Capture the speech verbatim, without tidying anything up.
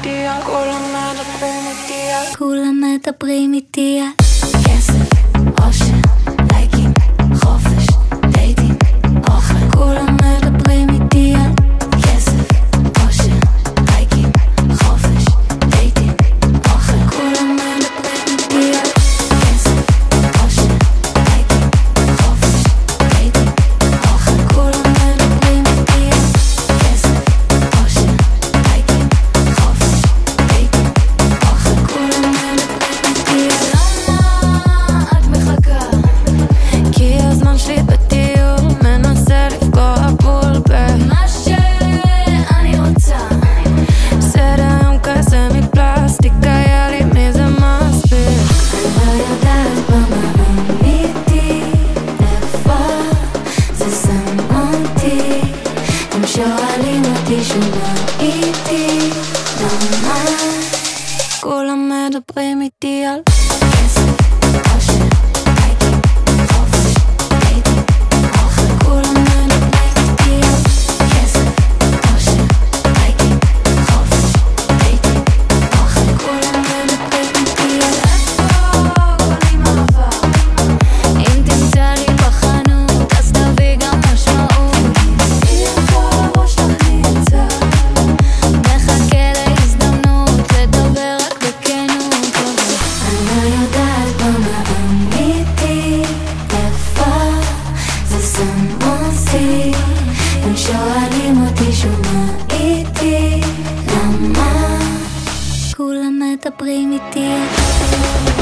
איתי על כולם מדברים איתי על כולם מדברים איתי על כסף, עושר, לייקים, חופש, דייטים, אוכל. כולם מדברים איתי על כסף, עושר, לייקים, חופש, דייטים, אוכל. כולם מדברים איתי על כסף, עושר, לייקים, חופש, דייטים, אוכל. כולם מדברים איתי על כסף, עושר, לייקים, חופש, דייטים, אוכל. כולם מדברים איתי על את מחכה כי הזמן שלי בטיול מנסה לפגוע בול במה שאני רוצה. סדר יום כזה מפלסטיק היה לי מזה מספיק. אני לא יודעת במה אמיתי איפה זה שם אותי. הם שואלים אותי שמה איתי למה כולם מדברים איתי על כסף, עושר, לייקים, חופש, דייטים, אוכל. כולם מדברים איתי על כסף, עושר, לייקים, חופש, דייטים, אוכל. כולם מדברים איתי על איפה קונים אהבה. אם תמצא לי בחנות אז תביא גם משמעות. איפה הראש לך נמצא מחכה להזדמנות לדבר רק בכנות. אני לא יודעת במה אמיתי איפה זה שם אותי. הם שואלים אותי שמה איתי למה כולם מדברים איתי על